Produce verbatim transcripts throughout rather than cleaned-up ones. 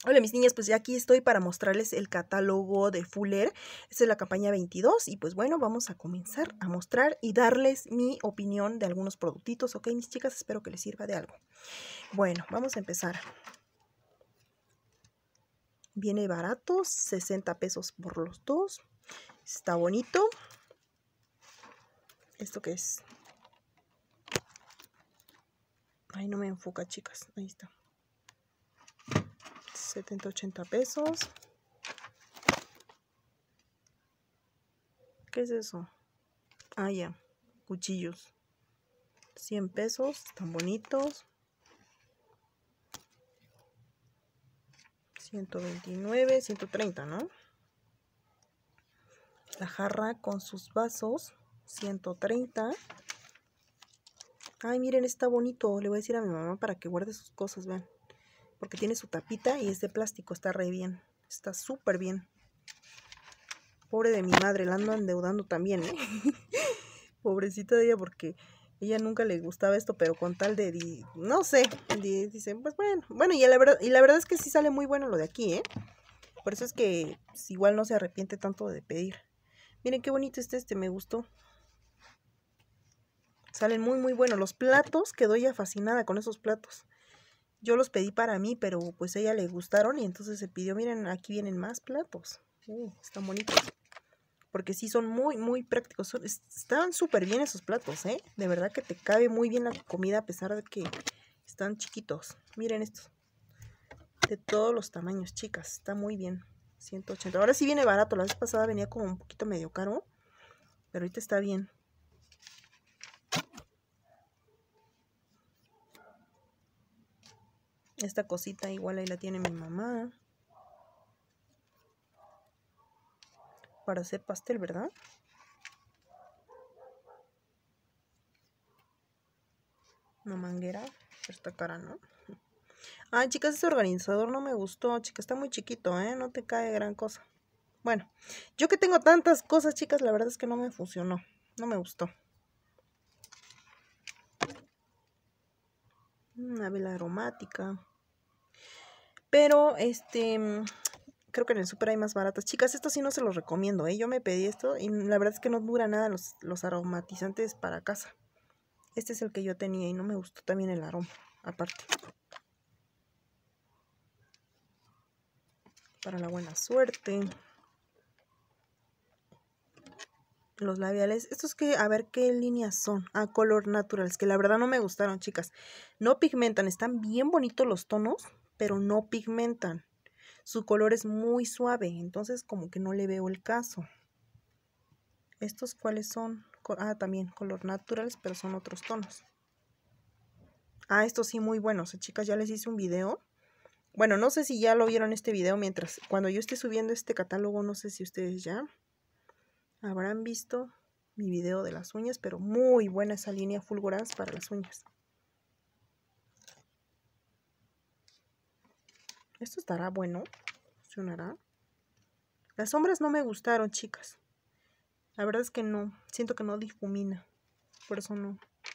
Hola mis niñas, pues ya aquí estoy para mostrarles el catálogo de Fuller. Esta es la campaña veintidós y pues bueno, vamos a comenzar a mostrar y darles mi opinión de algunos productitos, ¿ok mis chicas? Espero que les sirva de algo. Bueno, vamos a empezar. Viene barato, sesenta pesos por los dos. Está bonito. ¿Esto qué es? Ay, no me enfoca, chicas. Ahí está. setenta, ochenta pesos. ¿Qué es eso? Ah, ya. Cuchillos. cien pesos. Están bonitos. ciento veintinueve, ciento treinta, ¿no? La jarra con sus vasos. ciento treinta. Ay, miren, está bonito. Le voy a decir a mi mamá para que guarde sus cosas, vean. Porque tiene su tapita y es de plástico. Está re bien. Está súper bien. Pobre de mi madre, la ando endeudando también, ¿eh? Pobrecita de ella porque ella nunca le gustaba esto, pero con tal de, no sé, dice, pues bueno, bueno, y la verdad, y la verdad es que sí sale muy bueno lo de aquí, ¿eh? Por eso es que pues, igual no se arrepiente tanto de pedir. Miren qué bonito está este, me gustó. Salen muy muy buenos los platos, quedó ella fascinada con esos platos. Yo los pedí para mí, pero pues a ella le gustaron y entonces se pidió, miren, aquí vienen más platos. Uh, están bonitos. Porque sí son muy, muy prácticos. Son, estaban súper bien esos platos, ¿eh? De verdad que te cabe muy bien la comida a pesar de que están chiquitos. Miren estos. De todos los tamaños, chicas. Está muy bien. ciento ochenta. Ahora sí viene barato. La vez pasada venía como un poquito medio caro. Pero ahorita está bien. Esta cosita igual ahí la tiene mi mamá. Para hacer pastel, ¿verdad? Una manguera. Esta cara, ¿no? Ay, chicas, ese organizador no me gustó, chicas. Está muy chiquito, ¿eh? No te cae gran cosa. Bueno, yo que tengo tantas cosas, chicas, la verdad es que no me funcionó. No me gustó. Una vela aromática. Pero, este, creo que en el súper hay más baratas. Chicas, esto sí no se los recomiendo, ¿eh? Yo me pedí esto y la verdad es que no dura nada los, los aromatizantes para casa. Este es el que yo tenía y no me gustó también el aroma, aparte. Para la buena suerte. Los labiales, estos que, a ver qué líneas son. Ah, Color Naturals, que la verdad no me gustaron, chicas. No pigmentan, están bien bonitos los tonos, pero no pigmentan. Su color es muy suave, entonces como que no le veo el caso. ¿Estos cuáles son? Ah, también Color Naturals, pero son otros tonos. Ah, estos sí muy buenos, chicas, ya les hice un video. Bueno, no sé si ya lo vieron este video mientras, cuando yo esté subiendo este catálogo, no sé si ustedes ya habrán visto mi video de las uñas, pero muy buena esa línea Fulgurance para las uñas. Esto estará bueno, funcionará. Las sombras no me gustaron, chicas. La verdad es que no, siento que no difumina, por eso no.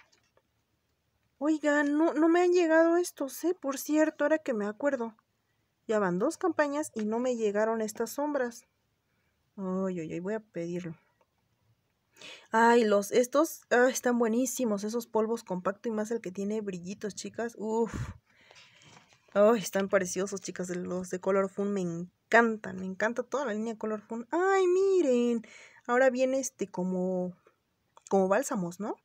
Oigan, no, no me han llegado estos, ¿eh? Por cierto, ahora que me acuerdo. Ya van dos campañas y no me llegaron estas sombras. Ay, ay, ay, voy a pedirlo. Ay, los, estos ah, están buenísimos, esos polvos compacto y más el que tiene brillitos, chicas. Uf. Ay, están preciosos, chicas, los de Color Fun me encantan, me encanta toda la línea Color Fun. Ay, miren, ahora viene este como, como bálsamos, ¿no?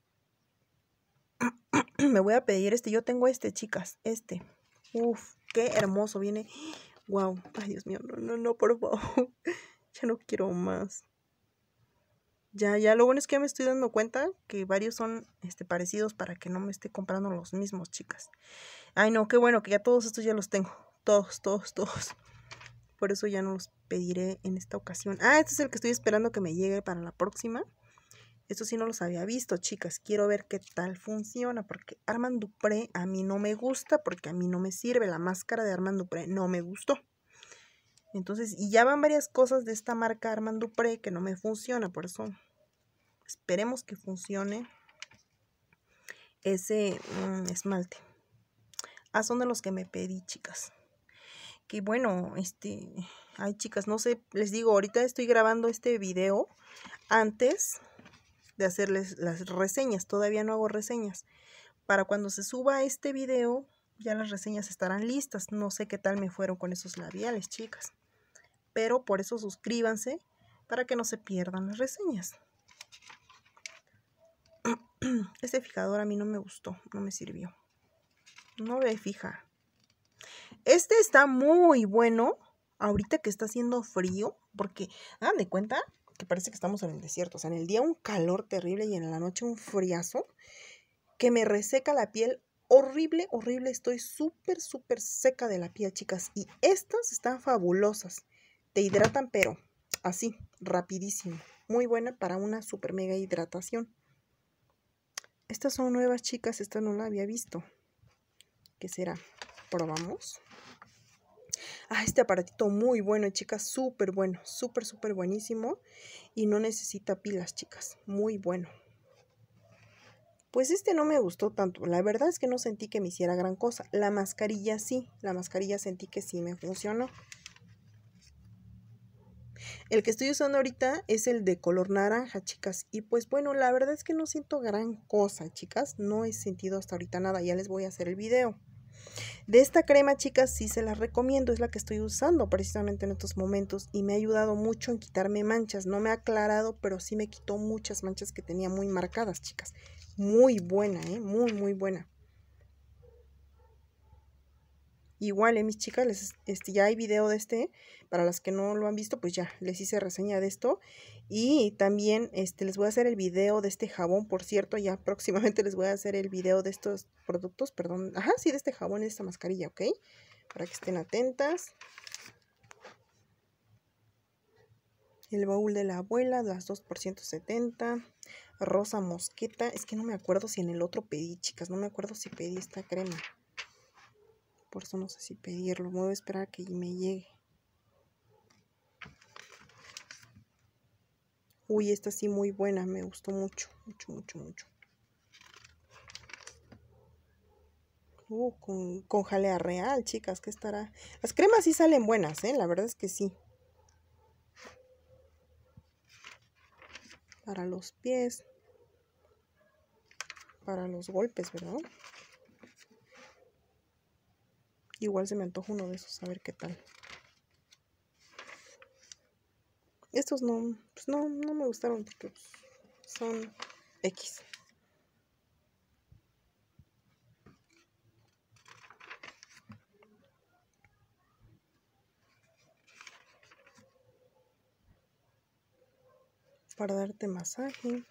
Me voy a pedir este, yo tengo este, chicas, este. Uf, qué hermoso viene. Wow, ay Dios mío, no, no, no, por favor. Ya no quiero más. Ya, ya, lo bueno es que ya me estoy dando cuenta que varios son este, parecidos para que no me esté comprando los mismos, chicas. Ay, no, qué bueno que ya todos estos ya los tengo. Todos, todos, todos. Por eso ya no los pediré en esta ocasión. Ah, este es el que estoy esperando que me llegue para la próxima. Estos sí no los había visto, chicas. Quiero ver qué tal funciona, porque Armand Dupré a mí no me gusta, porque a mí no me sirve. La máscara de Armand Dupré no me gustó. Entonces, y ya van varias cosas de esta marca Armand Dupré que no me funciona, por eso esperemos que funcione ese mmm, esmalte. Ah, son de los que me pedí, chicas. que bueno, este, ay chicas, no sé, les digo, ahorita estoy grabando este video antes de hacerles las reseñas, todavía no hago reseñas. Para cuando se suba este video, ya las reseñas estarán listas. No sé qué tal me fueron con esos labiales, chicas. Pero por eso suscríbanse para que no se pierdan las reseñas. Este fijador a mí no me gustó, no me sirvió. No me fija. Este está muy bueno ahorita que está haciendo frío, porque hagan de cuenta que parece que estamos en el desierto. O sea, en el día un calor terrible y en la noche un friazo que me reseca la piel horrible, horrible. Estoy súper, súper seca de la piel, chicas. Y estas están fabulosas. Te hidratan, pero así, rapidísimo. Muy buena para una super mega hidratación. Estas son nuevas, chicas. Esta no la había visto. ¿Qué será? Probamos. Ah, este aparatito muy bueno, chicas. Súper bueno. Súper, súper buenísimo. Y no necesita pilas, chicas. Muy bueno. Pues este no me gustó tanto. La verdad es que no sentí que me hiciera gran cosa. La mascarilla sí. La mascarilla sentí que sí me funcionó. El que estoy usando ahorita es el de color naranja, chicas. Y pues bueno, la verdad es que no siento gran cosa, chicas. No he sentido hasta ahorita nada. Ya les voy a hacer el video. De esta crema, chicas, sí se las recomiendo. Es la que estoy usando precisamente en estos momentos. Y me ha ayudado mucho en quitarme manchas. No me ha aclarado, pero sí me quitó muchas manchas que tenía muy marcadas, chicas. Muy buena, ¿eh? Muy, muy buena. Igual, eh, mis chicas, les, este, ya hay video de este. Para las que no lo han visto, pues ya les hice reseña de esto. Y también este, les voy a hacer el video de este jabón, por cierto. Ya próximamente les voy a hacer el video de estos productos, perdón. Ajá, sí, de este jabón y de esta mascarilla, ¿ok? Para que estén atentas. El baúl de la abuela, las dos por ciento setenta. Rosa mosqueta. Es que no me acuerdo si en el otro pedí, chicas. No me acuerdo si pedí esta crema. Por eso no sé si pedirlo. Voy a esperar a que me llegue. Uy, esta sí muy buena. Me gustó mucho. Mucho, mucho, mucho. Uh, con, con jalea real, chicas. ¿Qué estará? Las cremas sí salen buenas, ¿eh? La verdad es que sí. Para los pies. Para los golpes, ¿verdad? Igual se me antoja uno de esos. A ver qué tal. Estos no, pues no, no me gustaron porque pues, son X. Para darte masaje.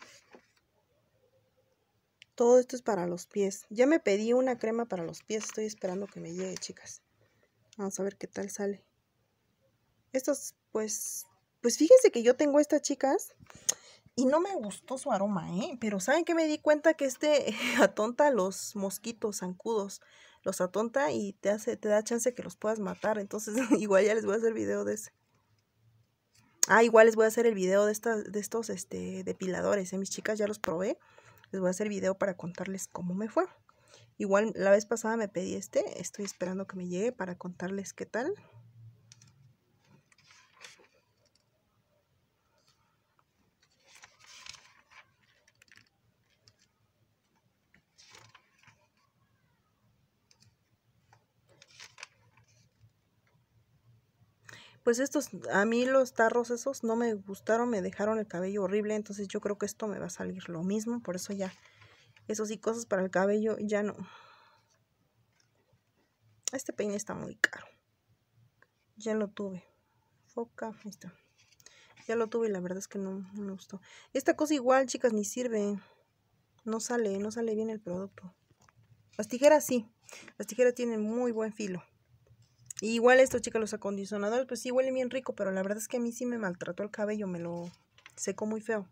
Todo esto es para los pies. Ya me pedí una crema para los pies. Estoy esperando que me llegue, chicas. Vamos a ver qué tal sale. Estos, pues, pues fíjense que yo tengo estas, chicas. Y no me gustó su aroma, ¿eh? Pero ¿saben qué? Me di cuenta que este atonta a los mosquitos zancudos. Los atonta y te hace, te da chance que los puedas matar. Entonces, igual ya les voy a hacer video de ese. Ah, igual les voy a hacer el video de, estas, de estos este, depiladores, ¿eh? Mis chicas ya los probé. Les voy a hacer video para contarles cómo me fue. Igual la vez pasada me pedí este. Estoy esperando que me llegue para contarles qué tal. Pues estos, a mí los tarros esos no me gustaron, me dejaron el cabello horrible. Entonces yo creo que esto me va a salir lo mismo. Por eso ya, esos y cosas para el cabello ya no. Este peine está muy caro. Ya lo tuve. Foca, ahí está. Ya lo tuve y la verdad es que no, no me gustó. Esta cosa igual, chicas, ni sirve. No sale, no sale bien el producto. Las tijeras sí. Las tijeras tienen muy buen filo. Y igual esto, chicas, los acondicionadores, pues sí huelen bien rico, pero la verdad es que a mí sí me maltrató el cabello, me lo secó muy feo.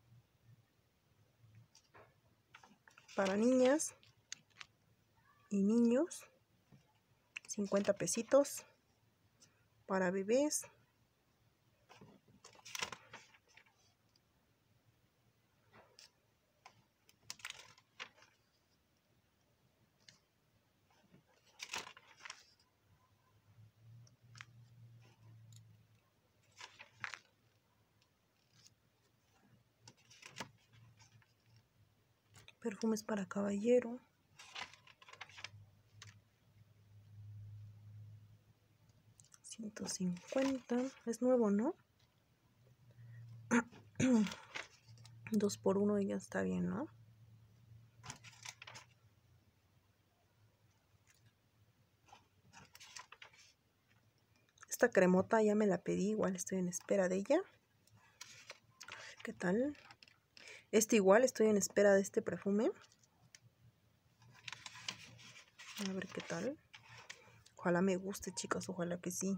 Para niñas y niños, cincuenta pesitos. Para bebés, Perfumes para caballero. ciento cincuenta. Es nuevo, ¿no? Dos por uno ya está bien, ¿no? Esta cremota ya me la pedí, igual estoy en espera de ella. ¿Qué tal? Este igual estoy en espera de este perfume. A ver qué tal. Ojalá me guste, chicas, ojalá que sí.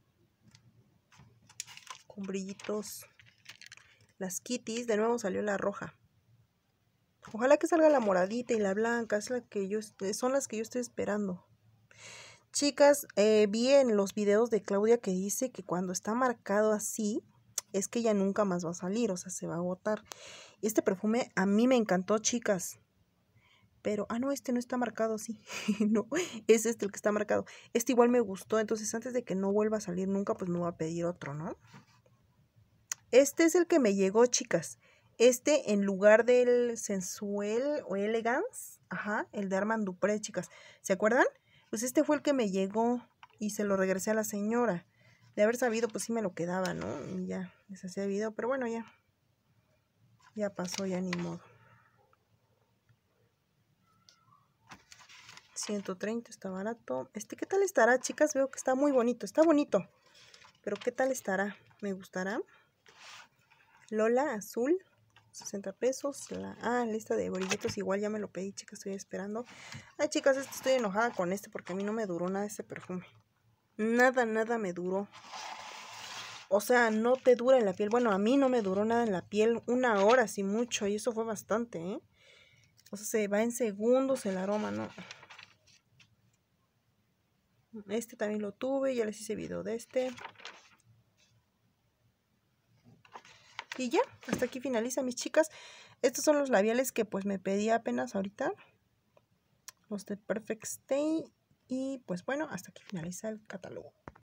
Con brillitos. Las kitties, de nuevo salió la roja. Ojalá que salga la moradita y la blanca, es la que yo, son las que yo estoy esperando. Chicas, eh, vi en los videos de Claudia que dice que cuando está marcado así, es que ya nunca más va a salir, o sea, se va a agotar. Este perfume a mí me encantó, chicas. Pero, ah, no, este no está marcado así. No, es este el que está marcado. Este igual me gustó, entonces antes de que no vuelva a salir nunca, pues me voy a pedir otro, ¿no? Este es el que me llegó, chicas. Este en lugar del Sensuel o Elegance, ajá, el de Armand Dupré, chicas. ¿Se acuerdan? Pues este fue el que me llegó y se lo regresé a la señora. De haber sabido, pues sí me lo quedaba, ¿no? Y ya, les hacía video, pero bueno, ya. Ya pasó, ya ni modo. ciento treinta, está barato. Este, ¿qué tal estará, chicas? Veo que está muy bonito, está bonito. Pero ¿qué tal estará? ¿Me gustará? Lola, azul. sesenta pesos. La, ah, lista de brillitos. Igual ya me lo pedí, chicas. Estoy esperando. Ay, chicas, este, estoy enojada con este porque a mí no me duró nada este perfume. Nada, nada me duró. O sea, no te dura en la piel. Bueno, a mí no me duró nada en la piel. Una hora, si mucho. Y eso fue bastante, ¿eh? O sea, se va en segundos el aroma, ¿no? Este también lo tuve. Ya les hice video de este. Y ya, hasta aquí finaliza, mis chicas. Estos son los labiales que pues me pedí apenas ahorita. Los de Perfect Stay. Y pues bueno, hasta aquí finaliza el catálogo.